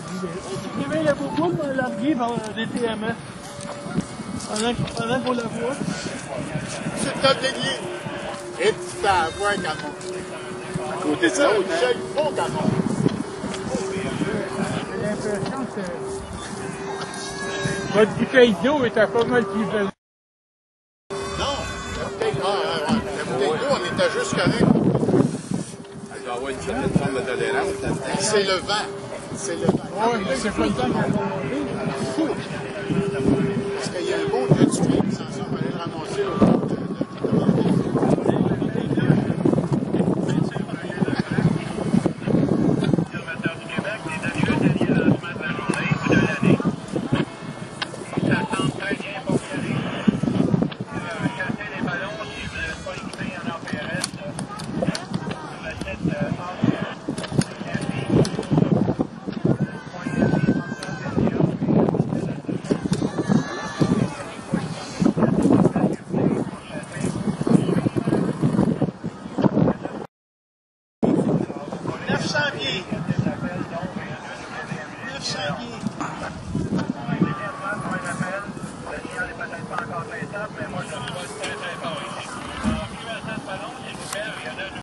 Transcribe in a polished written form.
Supprimer la bouboule, mais larguer par des TMS. Pendant qu'on la voit. C'est le top dédié. Et tu t'en vois un canon. À côté de ça, il y a un beau canon. J'ai l'impression que votre bouteille d'eau était pas mal plus belle. Non, la bouteille d'eau, on était juste correct. Elle doit avoir une certaine forme de tolérance. C'est le vent. C'est le vent. Oui, mais c'est pas le temps qu'on va monter. Parce qu'il y a un beau jet stream, sans ça, on va aller le ramasser au bord de pieds. 900 pieds.